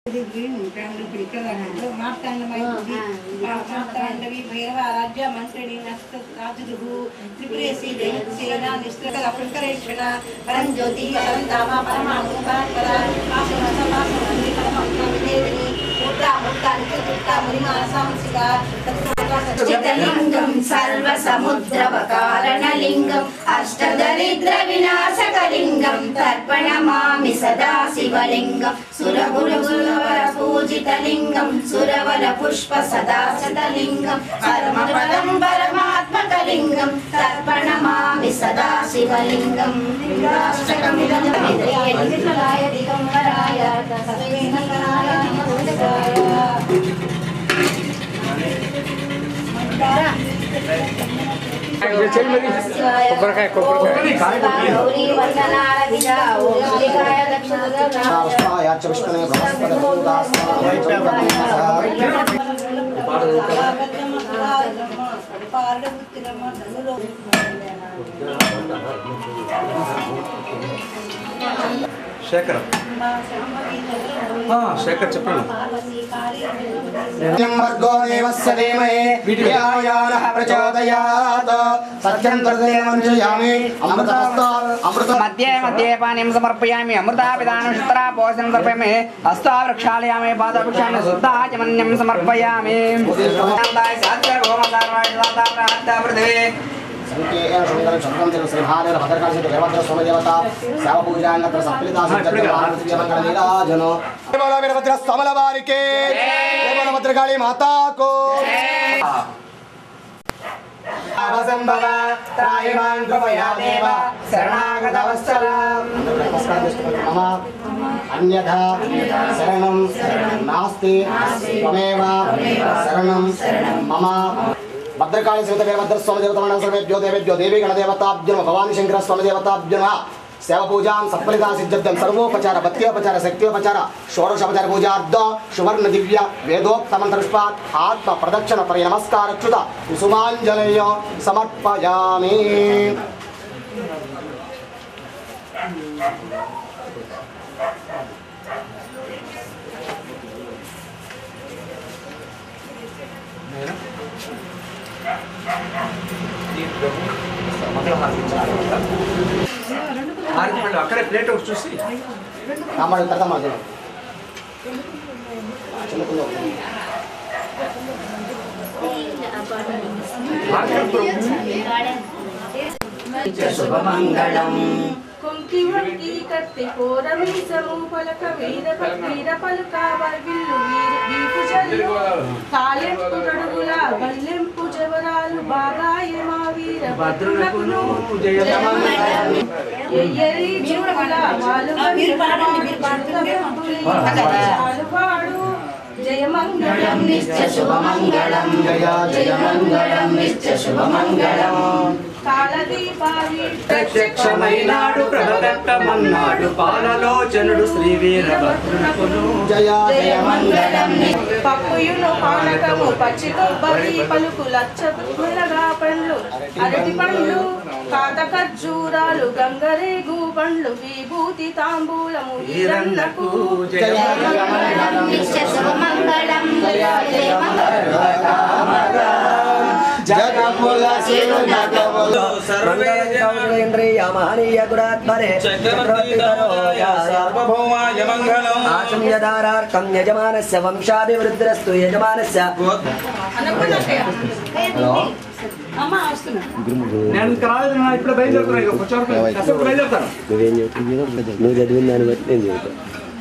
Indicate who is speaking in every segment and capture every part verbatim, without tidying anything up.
Speaker 1: मार्तांडवी भैरव राज्य मंत्रिणी नस्त राजगुरु त्रिपुरेशी देवसेना निष्ठा अपकरेक्षण परम ज्योति परम धामा परमाणु परंपरा आसुर समासुरंदी परमविदेवनी मुद्रा मुद्रा नित्युक्ता मुनिमा सांसिका चितलिंगम सर्व समुद्रवकारणलिंगम अष्टदरिद्र विनाशकलिंगम तर्पणमामि सदा शिवलिंगम सुरगुरु सुरवर पूजितलिंगम सुरवर पुष्प सदा शतलिंगम परमपदम परमात्मकलिंगम तर्पणमामि सदा शिवलिंगम राष्ट्रकमिदं विद्याय दिगंबराय सवेनकराय नमस्काराय
Speaker 2: కొబ్బరికాయ కొబ్బరికాయ
Speaker 1: గౌరీ వందనాల విజాఓ శ్రీకాయ దక్షిణాయ
Speaker 3: చవిష్కనే
Speaker 2: శేఖర్ శేఖర్ చెప్పండి
Speaker 3: వర్గో దేవస్య ధీమహి ధియాయానః ప్రచోదయాత్ సత్యం తద్దేవంచయామి అమృతస్తో అమృత
Speaker 4: మధ్యే మధ్యే పానీయం సమర్పయామి అమృతాపిదానం శుత్రా పోషణం సమర్పయామి హస్తా వృక్షాలయామి పాదవృక్షాన్ని శుద్ధాచమన్యం సమర్పయామి శాంతాయ శాస్త్ర గోమదారాయ శాంతాయ పృథివీ
Speaker 3: సంకేయ సుందర చంద్రం తిరు శ్రీభాదేవ భద్రకాళి సిద్ధ వీరభద్ర సోమదేవత సేవ పూజాంగత్ర సప్లితా సిద్ధమంగళ నీరాజనో దేవల వీరభద్ర సమల వారికి దేవల భద్రకాళి మాతాకు అవసంభవ త్రాయమాన్ కృపయా దేవ శరణాగతవత్సలం మమ అన్యథా శరణం నాస్తి త్వమేవ శరణం మమ భద్రకాళి శ్రీత వీరభద్ర స్వామి దేవతమణ సర్వేభ్యో దేవేభ్యో దేవీ గణదేవతాభ్యుమ భవానీ శంకర స్వామి దేవతాభ్యుమ సేవ పూజాం సత్ఫలితా సిద్ధ్యం సర్వోపచార భక్త్యోపచార శక్త్యోపచార షోడశోపచార పూజార్థ సువర్ణ దివ్య వేదోక్త మంత్రపుష్పాత్ ఆత్మ ప్రదక్షిణ పరి నమస్కారక్షుత కుసుమాంజలయ సమర్పయామి.
Speaker 2: అక్కడే ప్లేట్ ఒకటి చూసి
Speaker 3: కామాడు తర్వాత మాకు
Speaker 1: శుభమంగళం
Speaker 5: కుంకి వంకి కత్తి కోరమి సమూపలక వీర వీర పలుక వర్విల్లు వీపు జల్లు తాళెంపు తడుగుల బల్లెంపు జవరాలు బాగాయ మా వీర భద్రునకును ఎయ్యరి చూడల వాలు పాడు జయమంగళం
Speaker 1: నిత్య శుభమంగళం జయ జయమంగళం నిత్య శుభమంగళం
Speaker 2: ప్రత్యక్షమైనాడు ప్రభగట్టమన్నాడు పాలలోచనుడు శ్రీ వీరభద్రునకును
Speaker 3: జయ
Speaker 1: జయమంగళం
Speaker 5: పప్పుయును పానకము పచ్చి కొబ్బరి పలుకు లచ్చ మెలగా పండ్లు అరటి పండ్లు కాత ఖర్జూరాలు గంగరేగు పండ్లు విభూతి తాంబూలము ఈరన్నకు
Speaker 1: జయమంగళం నిత్య శుభమంగళం జయ
Speaker 3: జగముల శివునకములు
Speaker 4: సర్వేంద్రియమానీయ గుణాత్మనే చక్రవర్తితనోయ
Speaker 2: సార్వభౌమాయ మంగళం
Speaker 4: ఆచమ్యదారార్కం యజమానస్య వంశాభివృద్ధిరస్తు యజమానస్య.
Speaker 2: నేను ఇంకా రాలేదు, నేను ఇప్పుడు బయలుదేరుతున్నాను. ఇక కొంచెం బయలుదేరుతాను.
Speaker 4: నువ్వు చదివిన దాన్ని బట్టి నేను చెబుతాను.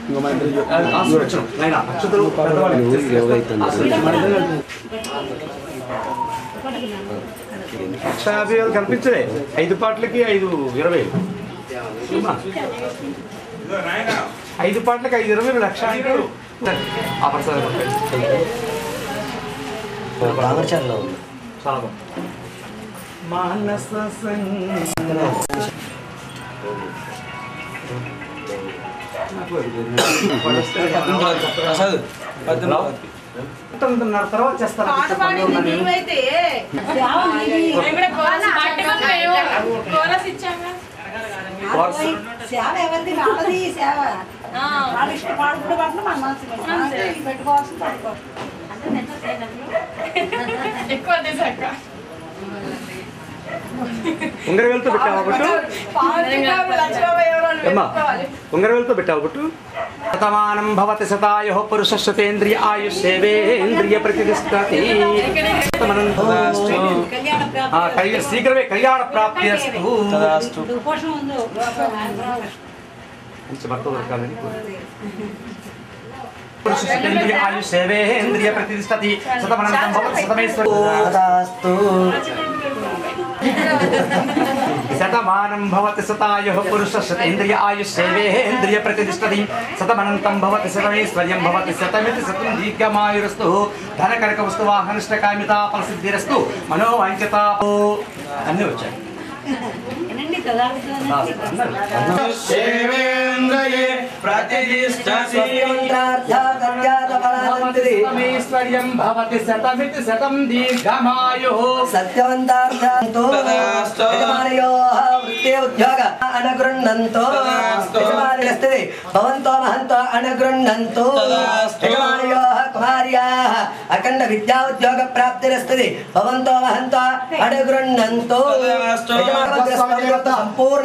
Speaker 2: లక్ష యాభై వేలు కనిపించలే. ఐదు పాటలకి ఐదు ఇరవై ఐదు పాటలకి ఐదు ఇరవై లక్ష అంటారు. చాలా మానస తర్వాత చేస్తాను.
Speaker 5: సేవ ఎవరిది? సేవ
Speaker 1: వాళ్ళు ఇష్టపడుకుంటే పట్ల మన మనసు పెట్టుకోవాల్సింది పట్టుకోవాలి
Speaker 5: ఎక్కువ తీసాక
Speaker 2: ఉంగరవేలతో పెట్టావా బొట్టు ఉంగరవేలతో పెట్టావా బొట్టు శతమానం భవతి శతాయుః పురుషశతేంద్రియ ఆయుష్యేవేంద్రియ ప్రతిష్టతి శీఘ్రమే కళ్యాణ ప్రాప్తి అస్తు
Speaker 1: ఉపోషం ఉంది
Speaker 2: మంచి భర్త దొరకాలని పురుషశతేంద్రియ ఆయుష్యేవేంద్రియ ప్రతిష్టతి శతమానం భవతి శతమేశ్వరస్తు శతమానం భవతి శతాయుః పురుషశతేంద్రియ ఆయుష్యేవేంద్రియ ప్రతిష్టతి శతమనంతం భవతి శతమైశ్వర్యం భవతి శతమితి శతం దీర్ఘమాయురస్తు ధనకనక వస్తు వాహనష్టకామితా ఫలసిద్ధిరస్తు మనోవాంఛితా అన్నీ వచ్చాయి
Speaker 3: శేవేంద్రియే ప్రతిష్టతి
Speaker 2: సత్యవంతార్థైశ్వర్యం భవతి శతమితి శతం దీర్ఘమాయుః
Speaker 6: సత్యవంతార్థంతో యజమానయోః వృత్తే ఉద్యోగ అనగృహ్ణంతో యజమానిరస్తది భవంతో మహంతో అనగృహ్ణంతో యజమానయోః కుమార్యాః అఖండ విద్యా ఉద్యోగ ప్రాప్తిరస్తది భవంతో మహంతో అనగృహ్ణంతో సంపూర్ణ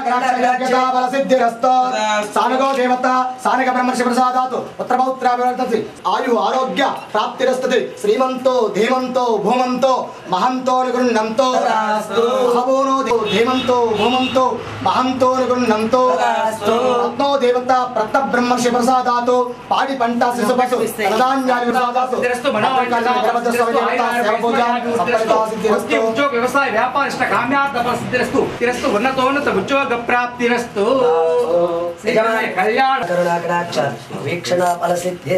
Speaker 3: సానుగో దేవత సానిక బ్రహ్మర్షి ప్రసాదాతు పుత్రపౌత్రాభివర్ధసి ఆయు ఆరోగ్య ప్రాప్తిరస్తది శ్రీమంతో ధీమంతో భూమంతో మహంతో నిగృహ్ణంతో మహబోనో ధీమంతో భూమంతో మహంతో నిగృహ్ణంతో రత్నో దేవత ప్రత బ్రహ్మర్షి ప్రసాదాతు పాడి పంట శిశుపశు ప్రధాన్యాన్ని ప్రసాదాతు
Speaker 2: ఉద్యోగ వ్యవసాయ వ్యాపారిష్ట కామ్యార్థ సిద్ధిరస్తు తిరస్తు ఉన్నతోన్నత ఉద్యోగ ప్రాప్తిరస్తు కళ్యాణ
Speaker 6: కరుణాకటాక్ష వీక్షణ ఫలసిద్ధిర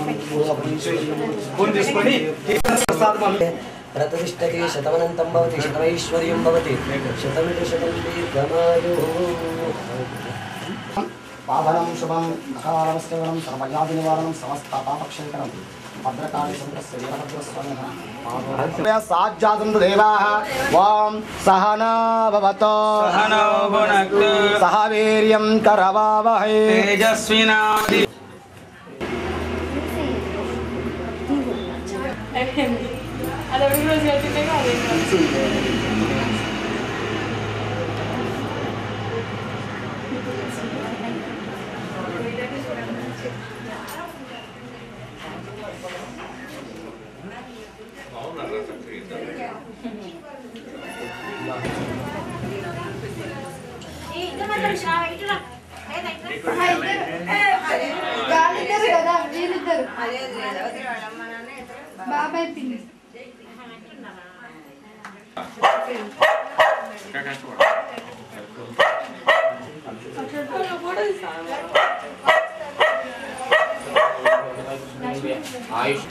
Speaker 2: తీసుకొని
Speaker 6: ప్రతిష్టతి శతమనంతం భవతి శతమైశ్వర్యం భవతి శతమితి శతం దీర్ఘమాయుః
Speaker 3: పావనం శుభం నకారమస్యవనం సర్వయాది నివారణం సమస్త పాపక్షేకరం భద్రకాళి సంతస్య వీరభద్రస్వామినః సాజ్జాతంతు దేవాః ఓం సహనా భవతో
Speaker 7: సహనౌ భునక్తు
Speaker 3: సహ వీర్యం కరవావహై
Speaker 7: తేజస్వినా
Speaker 5: అలా రోజు వెళ్తుంటే కాదు
Speaker 8: వాళ్ళిద్దరు కదా వీళ్ళిద్దరు బాబాయ్ పిన్ని
Speaker 4: ఆయుష్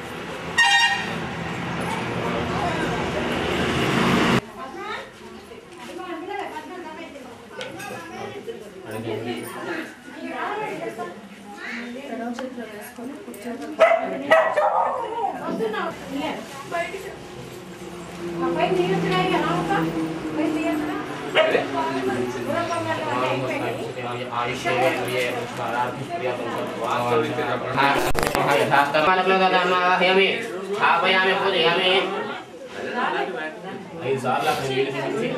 Speaker 4: ఆపయామి పూజయామి ఐదు సార్లు అక్కడ నీళ్ళు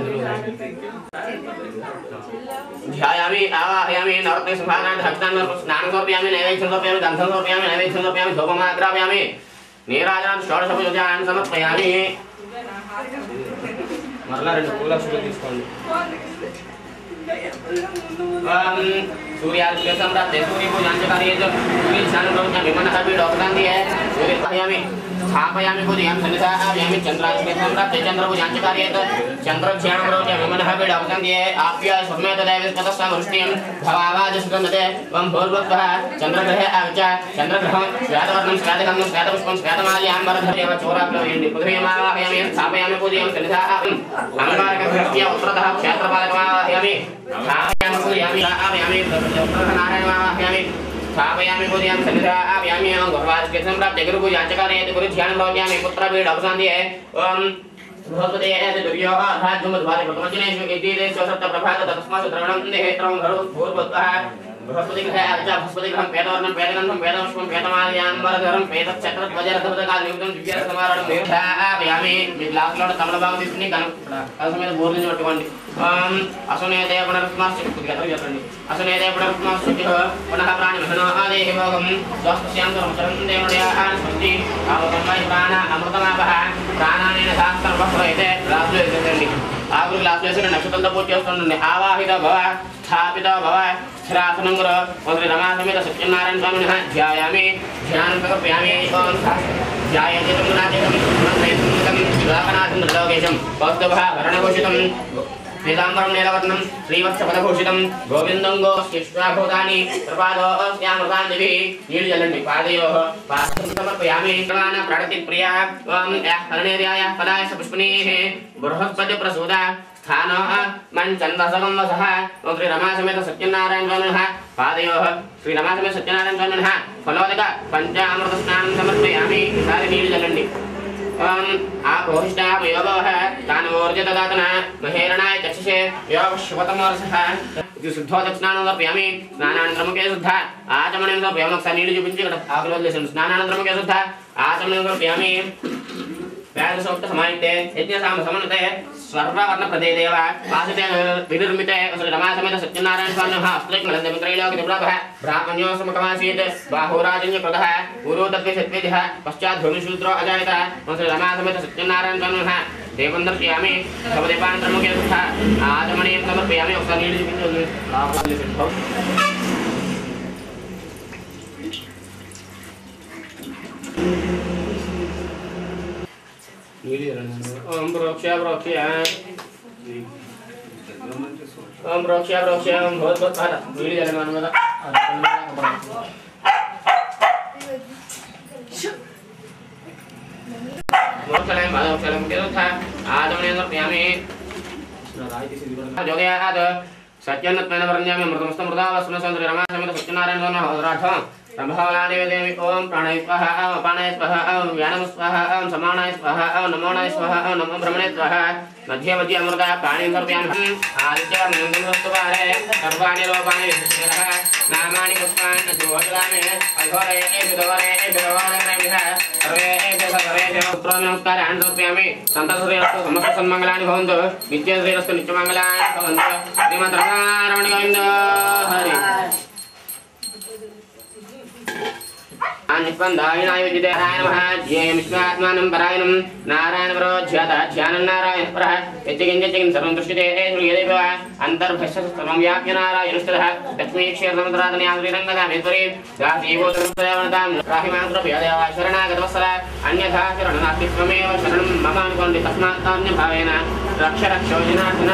Speaker 4: ధ్యాయామి ఆవాహయామి నవరత్న సుభానాన్ని భక్తాన్ని స్నానం సమర్పయామి నైవేద్యం సమర్పయామి గంధం సమర్పయామి నైవేద్యం సమర్పయామి ధూపమాగ్రాపయామి నీరాజనాన్ని షోడశ పూజాన్ని సమర్పయామి మరలా రెండు పూల అక్షులు తీసుకోండి सूर्यादित्य सम्राट सूर्य पूजन कार्य सूर्य स्नान प्रवचन विमनः पीडोपकान्ति है सूर्य स्थापयामि स्थापयामि पूजयामि सन्निधायामि चन्द्रादित्य सम्राट चन्द्र पूजन कार्य चन्द्र ध्यान प्रवचन विमनः पीडोपकान्ति है आप्याय समेत देवस्तस्सा वृष्टिं भवावाज सुगन्धते वं भूर्भुवः चन्द्रग्रहे आगच्छ चन्द्रग्रहं श्वेतवर्णं श्वेतगन्धं श्वेतपुष्पं श्वेतमाल्यां वरधरेव चोराग्रवेण्डि पृथिवीमावाहयामि स्थापयामि पूजयामि सन्निधायामि अंगारकस्य उत्तरतः क्षेत्रपालकमावाहयामि स्थापयामि पूजयामि आवाहयामि नारायणमावाहयामि स्थापयामि पूजयामि सन्निधायामि ओम भगवान् सम्राट गुरु पूजा चकारयति गुरु ध्यान प्रवचयामि पुत्रपीड अवसान्ति है ओम भगवते दुर्यो अर्थात् जुमद्वारे प्रवचनेषु इति देशो सप्त प्रभात तस्मात् द्रवणं नेत्रं घरो भूर्भुवः
Speaker 9: बृहस्पति ग्रहे आदित्य बृहस्पति ग्रहं पेदवर्णं पेदगन्धं पेदपुष्पं पेदमाल्याम्बरधरं पेदच्छत्रध्वजरथपथकादियुक्तं दिव्यसमारोहं निर्धापयामि ग्लासुलो तमलभागं తీసుకుని కలసమేద బోర్లిని పట్టుకోండి ఓం అసనేదే పునరుస్మాస్తి కొద్దిగా చెప్పండి అసనేదే పునరుస్మాస్తి పునః ప్రాణి మహనో ఆదేహి భోగం స్వస్త్యాంతరం చరందేవడయ ఆనస్పతి ఆవకంబై ప్రాణ అమృతమాపహ ప్రాణానేన శాస్త్రం వస్త్రైతే గ్లాసులో వేసేయండి ఆగురు గ్లాసులో వేసి నక్షత్రంతో పూజ చేస్తుండండి ఆవాహిత భవ స్థాపిత భవ స్థిరాసనం గురు శ్రీ రమాసమేత సత్యనారాయణ స్వామిని ధ్యాయామి ధ్యానం ప్రకృప్యామి ఓం ధ్యాయతే తుమ్నాథం లోకనాథం లోకేశం కౌస్తుభ భరణభూషితం శ్రీతాంబరం నీలవర్ణం శ్రీవత్సపదభూషితం గోవిందం గోష్ఠాభూతాని ప్రపాదోస్యామృతాన్నిభి నీళ్ళు చల్లండి పాదయో సమర్పయామి ప్రణతి ప్రియా ఓం హరణేర్యాయ ఫలాయ పుష్పనీః బృహస్పతి ప్రసూద స్థానో మంచందసగం వసః ఓం శ్రీ రమాసమేత సత్యనారాయణ స్వామినః పాదయోః శ్రీ రమాసమేత సత్యనారాయణ స్వామినః ఫలోదక పంచామృత స్నానం సమర్పయామి ఈసారి నీళ్ళు చల్లండి ओम आपोहिष्टाः योगवः तानवोर्जितदातन महेरणाय चक्षुषे योगश्वतमोरसः ఇది శుద్ధోదక్షిణానం సమర్పయామి స్నానానంతరముకే శుద్ధ ఆచమనం సమర్పయామి ఒకసారి నీళ్ళు చూపించి ఇక్కడ ఆకులు వదిలేసాను స్నానానంతరముకే శుద్ధ ఆచమనం సమర్పయామి వేదసూక్త సమాహితే యజ్ఞసామ సమన్వితే సర్వవర్ణ ప్రదే దేవ వాసితే వినిర్మితే శ్రీ రమాసమేత సత్యనారాయణ స్వామినః అస్త్రైక్మలందమిత్రైలోక దివ్రాభః బ్రాహ్మణ్యోసముఖమాసీత్ బాహురాజన్యకృతః గురో తద్విషద్వేదిః పశ్చాత్ భూమిశూద్రో అజాయత శ్రీ రమాసమేత సత్యనారాయణ స్వామినః దేవం దర్శయామి సవదేపానంతరముకే శుద్ధ ఆచమనీయం సమర్పయామి ఒకసారి నీళ్ళు చూపించి ओम प्रोक्ष्या प्रोक्ष्या ओम प्रोक्ष्या प्रोक्ष्या ओम बहुत बहुत सारा वीडियो चलने वाला मोक्षलाय माधव चलम के था आज हमने तो प्यामे जो गया आज सत्यनत्मेन वर्ण्यामि मृतमस्त मृदावस्म चंद्र रमासमेत सत्यनारायण स्वामी होराठ संभावनानि वेदेमि ओम प्राणाय स्वाहा ओम अपानाय स्वाहा ओम व्यानम स्वाहा ओम समानाय स्वाहा ओम नमोनाय स्वाहा ओम नमो ब्रह्मणे स्वाहा मध्ये मध्ये अमृता प्राणि सर्वयामि आदित्य नंदनस्तवारे सर्वाणि लोकानि विशेषः नामानि पुष्पाणि जोजलामि अघोरे एभिदवरे एभिदवरे सर्वे एभिदवरे पुत्राणि नमस्कारान् समर्पयामि सन्ततश्रीरस्तु समस्त सन्मङ्गलानि भवन्तु नित्यश्रीरस्तु नित्यमङ्गलानि भवन्तु श्रीमद् रमारमण गोविन्द हरि निष्पन्दायिनाय विद्ये नारायण नमः ध्येयं विश्वात्मानं परायणं नारायण परो ध्याता ध्यानं नारायण परः यच्चकिं यच्चकिं सर्वं दृश्यते श्रूयते वा अन्तर्भस्य सर्वं व्याप्य नारायणस्तः लक्ष्मी क्षीरसमुद्रातनि आश्रितङ्गकामेश्वरी दासीभूतमुत्तरावणतां राहिमाङ्कृपयदेव शरणागतवत्सल अन्यथा शरणं नास्ति त्वमेव शरणं मम अनुकोण्डि तस्मात् तान्यभावेन रक्ष रक्षो जनार्दन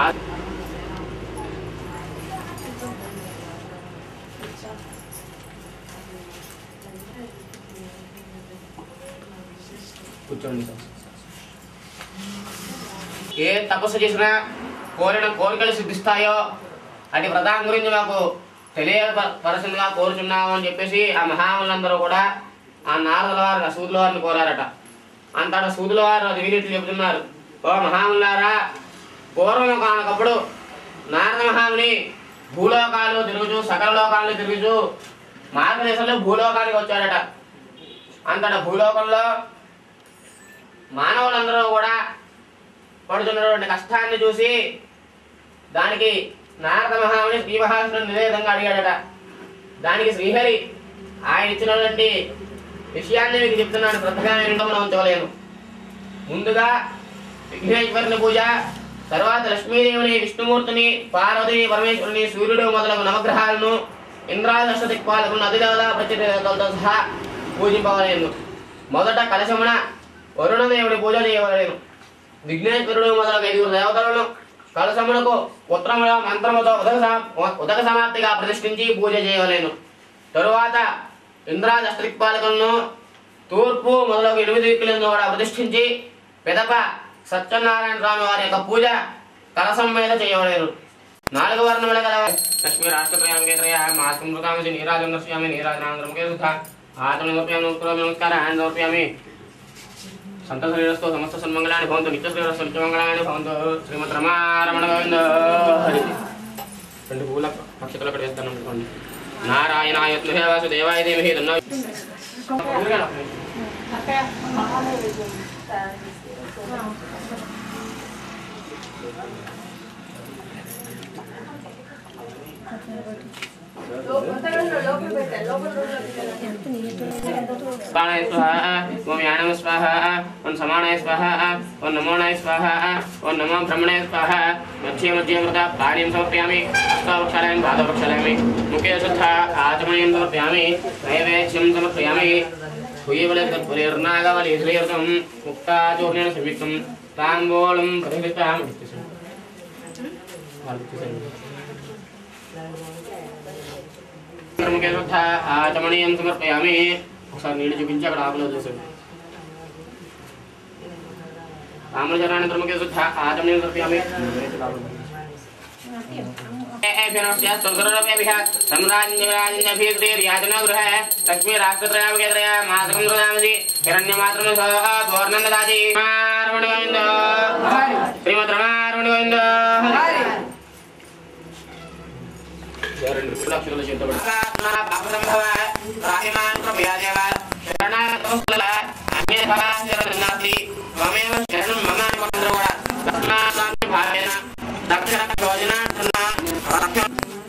Speaker 9: ఏ తపస్సు చేసినా కోరిన కోరికలు సిద్ధిస్తాయో అది వ్రతం గురించి మాకు తెలియపరచంగా కోరుచున్నాము అని చెప్పేసి ఆ మహాములందరూ కూడా ఆ నారదుల వారు సూదుల వారిని కోరారట. అంతటా సూదుల వారు అది వీరిట్లు చెబుతున్నారు, ఓ మహాములారా, పూర్వం కానకప్పుడు నారద మహాముని భూలోకాలు తిరుగుచు సకల లోకాలను తిరుగుచు మార్గదేశంలో భూలోకానికి వచ్చాడట. అంతటా భూలోకంలో మానవులందరూ కూడా పడుతున్నటువంటి కష్టాన్ని చూసి దానికి నారద మహాముని శ్రీ మహావిష్ణుని నివేదంగా అడిగాడట. దానికి శ్రీహరి ఆయన ఇచ్చినటువంటి విషయాన్ని మీకు చెప్తున్నాను, శ్రద్ధగా వినడంలో ఉంచవలేను. ముందుగా విఘ్నేశ్వరుని పూజ, తర్వాత లక్ష్మీదేవిని, విష్ణుమూర్తిని, పార్వతి పరమేశ్వరుని, సూర్యుడు మొదలగు నవగ్రహాలను, ఇంద్రాదశ దిక్పాలకులను అధిదేవత ప్రత్యేకతలతో సహా పూజింపవలేను. మొదట కలశమున వరుణదేవుడి పూజ చేయవలేను. విఘ్నేశ్వరుడు మొదలగు ఐదుగురు దేవతలను కలశమునకు పుత్రముల మంత్రముతో ఉదక ఉదక సమాప్తిగా ప్రతిష్ఠించి పూజ చేయవలేను. తరువాత ఇంద్రాదస్త్రిక్పాలకులను తూర్పు మొదలగు ఎనిమిది దిక్కులను కూడా ప్రతిష్ఠించి పెదప సత్యనారాయణ స్వామి వారి యొక్క పూజ కలశం మీద చేయవలేను. నాలుగు వర్ణముల గల లక్ష్మీ రాష్ట్రత్రయామికేత్రయ మాస్మృతామి నీరాజం దర్శయామి నీరాజనానందరముకే సుధ ఆత్మనోప్యామి నమస్కారాన్ని సమర్పయామి. సంతశ్రీరస్తు సమస్త సన్మంగళాన్ని భవంతు, నిత్యశ్రీరస్తు నిత్యమంగళాన్ని భవంతు. శ్రీమద్ రమారమణ గోవింద హరి. రెండు పూల అక్షతలు అక్కడ వేస్తాను అనుకోండి. నారాయణాయ విద్మహే వాసుదేవాయ ధీమహి తన్నో Panay swaha, Om Yanam swaha, Om Samanay swaha, Om Namonay swaha, Om Namo Brahmanay swaha, Madhya Madhya Mrata Parim Samapyami, Stavakshalayan Bhadavakshalayan, Mukhe Sutha, Achamayam Samapyami, Naivedyam Samapyami, Huyevalat Purirnagavali Srirtam, Mukta Churnena Sivikam, Tambolam Pradhitam. Mukhe Sutha, Achamayam Samapyami. ఒకసారి నీళ్ళు చూపించి అక్కడ ఆకులో చూసాడు తామ్రజరాన్ని ధర్మకే శుద్ధ ఆచమనీయం సమర్పయామి లక్ష్మీ రాష్ట్రత్రయామకేంద్రయ మాతకం దదామసి హిరణ్యమాత్రం పూర్ణం దదాతి రమణ గోవింద శ్రీమద్ రమణ గోవింద రెండు లక్షలు చేతబడి రాహిమాన్ ప్రభయాదేవ శరణాగతముల అన్యథా శరణాసి మమేవ శరణం మమ అనుకుంటున్నా కూడా తస్మాత్ భావేన దక్షిణ యోజన రక్షణ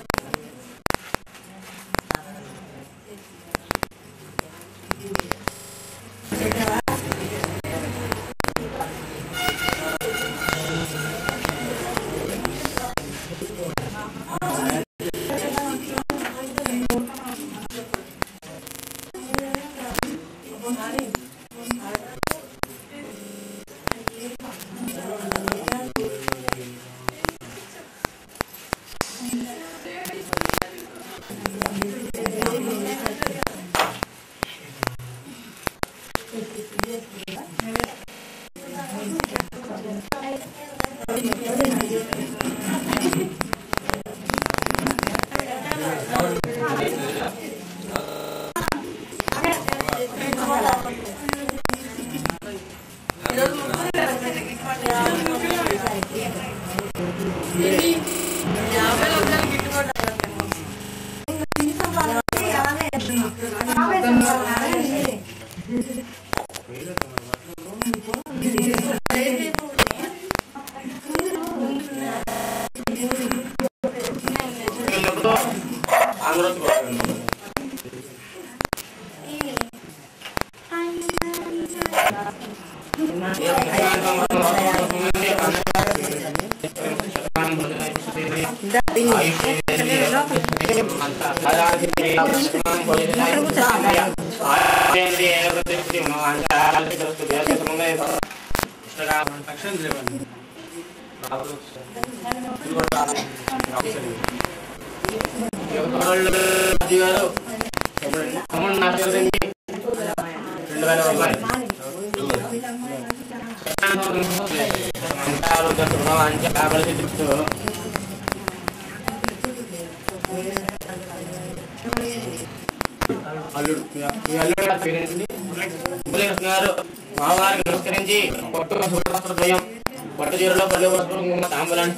Speaker 9: మావారికి నమస్కరించి పట్టు వస్త్రద్వయం పట్టు చీరలో పల్లె వస్త్రం తాంబూలాన్ని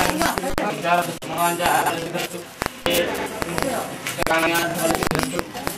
Speaker 9: మావారి